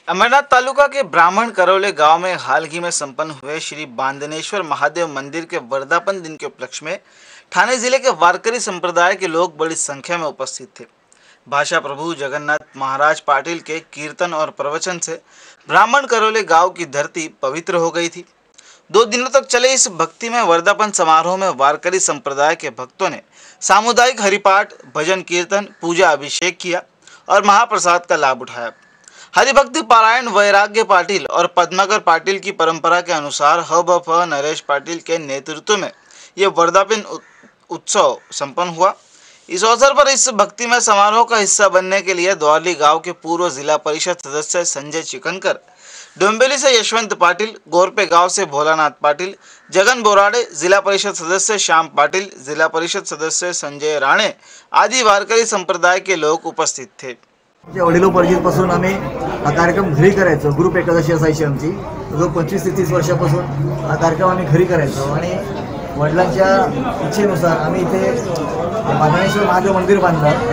अमरनाथ तालुका के ब्राह्मण करौले गांव में हाल ही में संपन्न हुए श्री बांदनेश्वर महादेव मंदिर के वर्धापन दिन के उपलक्ष्य में ठाणे जिले के वारकरी संप्रदाय के लोग बड़ी संख्या में उपस्थित थे। भाषा प्रभु जगन्नाथ महाराज पाटिल के कीर्तन और प्रवचन से ब्राह्मण करौले गांव की धरती पवित्र हो गई थी। 2 दिनों तक चले इस भक्तिमय वर्धापन समारोह में वारकरी संप्रदाय के भक्तों ने सामुदायिक हरिपाठ, भजन कीर्तन, पूजा अभिषेक किया और महाप्रसाद का लाभ उठाया। हरिभक्ति पारायण वैराग्य पाटिल और पद्माकर पाटिल की परंपरा के अनुसार हबफ नरेश पाटिल के नेतृत्व में ये वर्धापन उत्सव संपन्न हुआ। इस अवसर पर इस भक्तिमय समारोह का हिस्सा बनने के लिए द्वारली गांव के पूर्व जिला परिषद सदस्य संजय चिकनकर, डोंबिवली से यशवंत पाटिल, गोरपे गांव से भोलानाथ पाटिल, जगन बोराडे, जिला परिषद सदस्य श्याम पाटिल, जिला परिषद सदस्य संजय राणे आदि वारकरी संप्रदाय के लोग उपस्थित थे। वडिलोपार्जितपासून आम्ही हा कार्यक्रम घरी करायचो। ग्रुप एकादशी असायची आमची, जो 25 ते 30 वर्षापासून हा कार्यक्रम आम्ही घरी करायचो आणि वडिलांच्या इच्छेनुसार आम्ही इथे बांदनेश्वर महादेव मंदिर बांधलं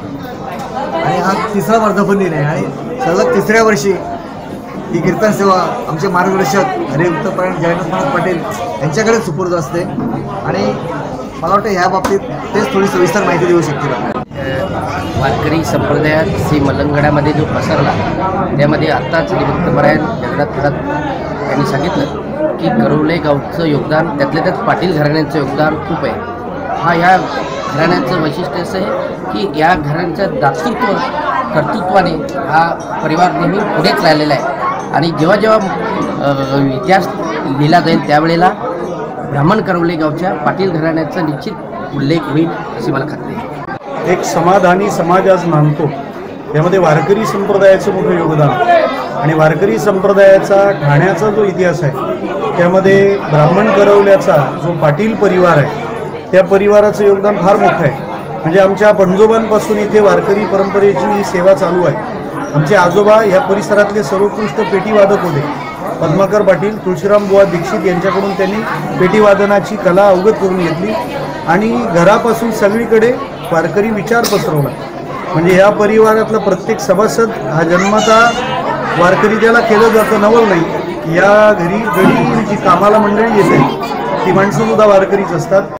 आणि हा 3रा वर्धापन दिन आहे आणि सलग 3ऱ्या वर्षी ही कीर्तन सेवा आमचे मार्गदर्शक हरिभक्तपरायण जयनाथ पाटील यांच्याकडे सुपूर्द असते आणि मला वाटतं ह्या बाबतीत तेच थोडी सविस्तर माहिती देऊ शकतील। वारकरी संप्रदायात श्री मलंगडामध्ये जो पसरला त्यामध्ये आत्ताच हरिभक्तपरायण जगन्नाथ यांनी सांगितलं की करौले गावचं योगदान, त्यातल्या त्यात पाटील घराण्याचं योगदान खूप आहे। हा या घराण्याचं वैशिष्ट्य असं आहे की या घराण्याचं दातृत्व कर्तृत्वाने हा परिवार नेहमी पुढेच राहिलेला आहे आणि जेव्हा जेव्हा इतिहास लिहिला जाईल त्यावेळेला ब्राह्मण करौले गावच्या पाटील घराण्याचा निश्चित उल्लेख होईल अशी मला खात्री आहे। एक समाधानी समाज आज मानतो, यामध्ये वारकरी संप्रदायाचं मोठं योगदान आणि वारकरी संप्रदायाचा ठाण्याचा जो इतिहास आहे त्यामध्ये ब्राह्मण करौल्याचा जो पाटील परिवार आहे त्या परिवाराचं योगदान फार मोठं आहे। म्हणजे आमच्या पणजोबांपासून इथे वारकरी परंपरेची ही सेवा चालू आहे। आमचे आजोबा या परिसरातले सर्वोत्कृष्ट पेटीवादक होते। पद्माकर पाटील, तुळशीराम बुवा दीक्षित यांच्याकडून त्यांनी पेटीवादनाची कला अवगत करून घेतली आणि घरापासून सगळीकडे वारकरी विचार पसरवला। म्हणजे या परिवारातला प्रत्येक सभासद हा जन्मता वारकरी ज्याला केलं जातं नवल नाही, या घरी जी कामाला मंडळी येते ती माणसं सुद्धा वारकरीच असतात।